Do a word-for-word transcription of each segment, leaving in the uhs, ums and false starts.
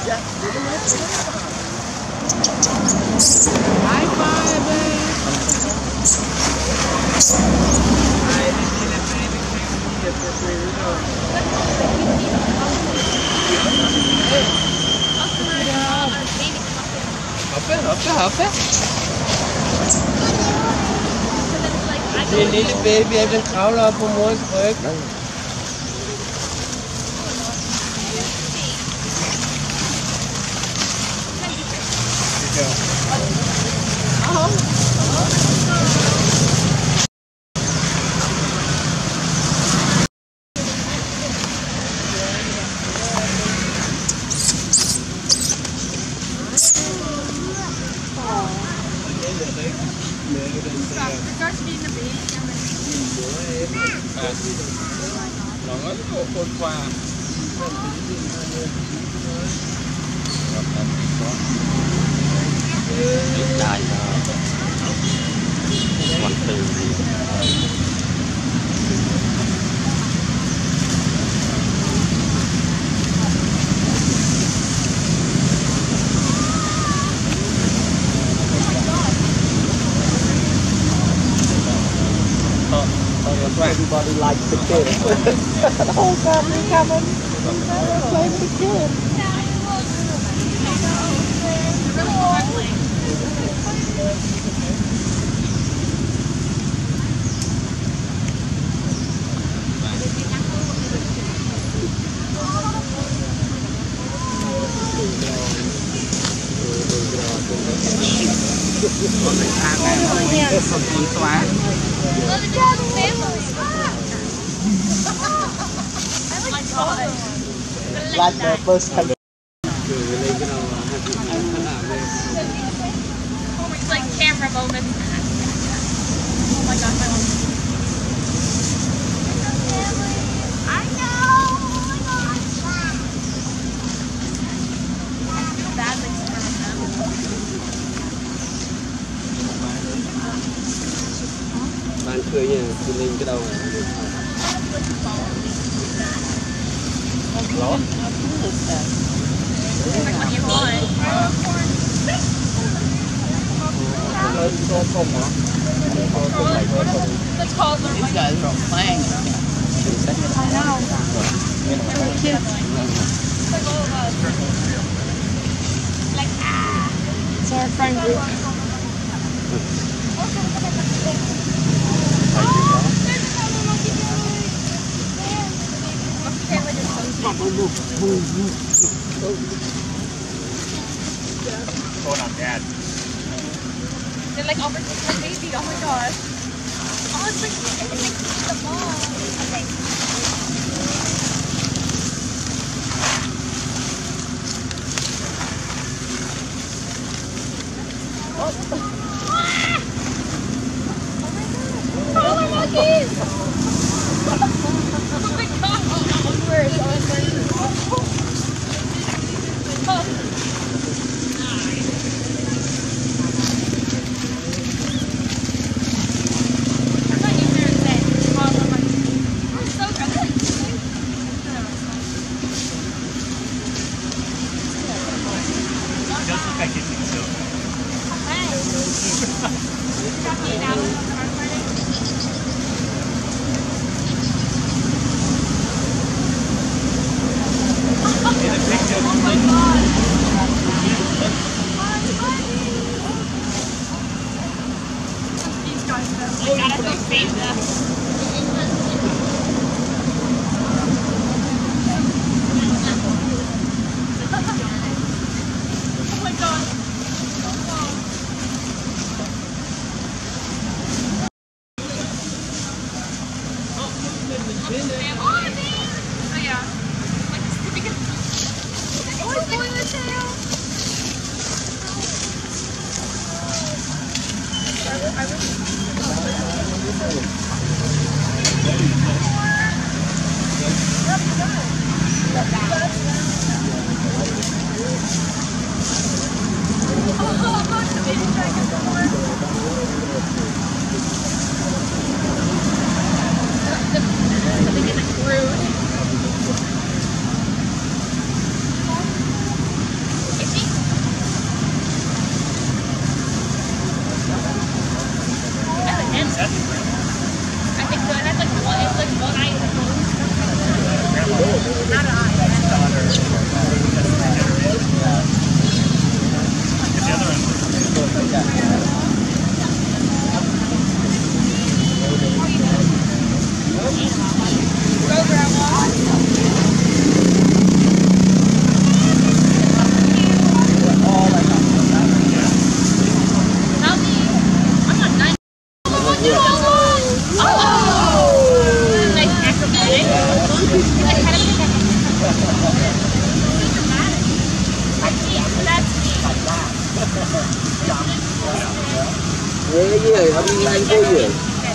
High five, baby. Hoppe, hoppe, hoppe. Det er en lille baby, den kravler op på mors ryg. Nó ngất cổ cột qua. Hiện đại mặt từ everybody likes the kid. The whole family coming. Play with the kid. Con này ăn này nó không muốn xóa. Like the first time. It's like camera moments. Oh my god, my mom. I know. Oh my god. I feel bad like screwing them. Bạn cười nhỉ, thì lên cái đầu này. Lót. Like what you want. Let's call them. These guys are all playing. I know. They're kids. Like, ah. It's our friend group. Hold on, Dad. They're like overtaking the baby. Oh my gosh. Oh, it's like, it's like the ball. Okay. Oh, oh my monkeys! Oh my god! Where is all Cái gì vậy? Ông đi anh cô gì?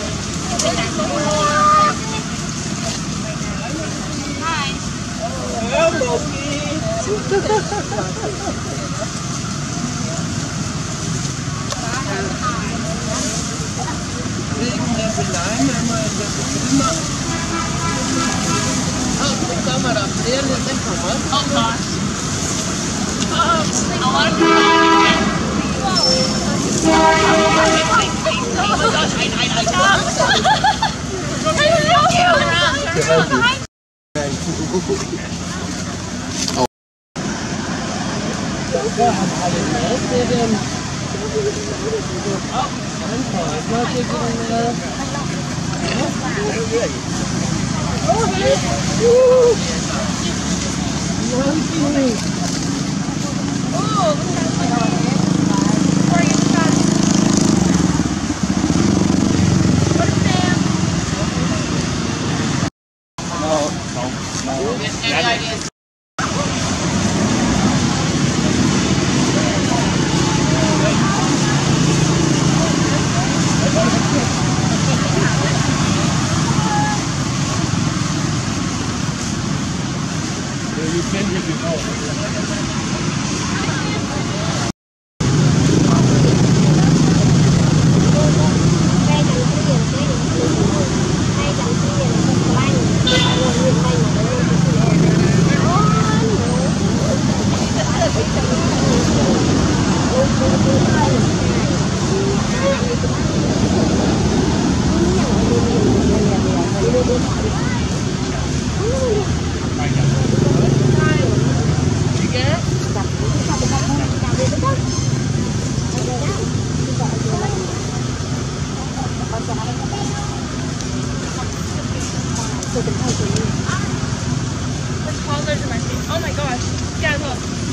Oh my gosh. Yeah, look.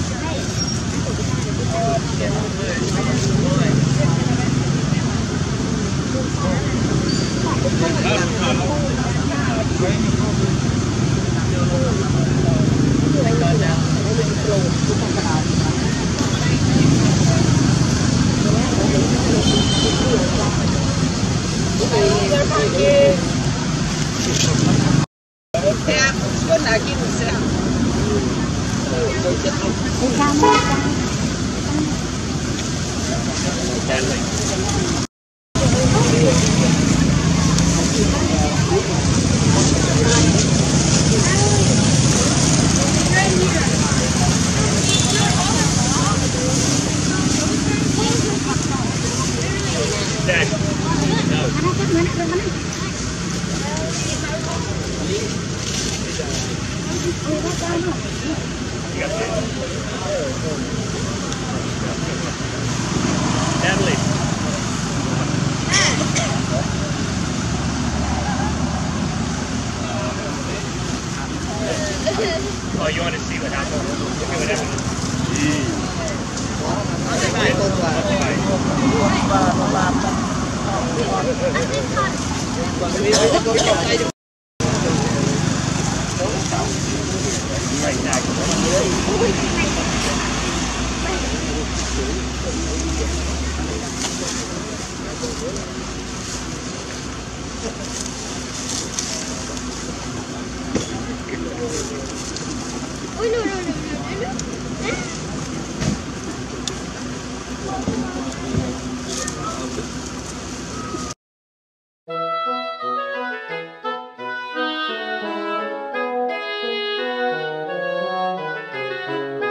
Natalie. Oh, you want to see what happened? Look at what happened. Còn cái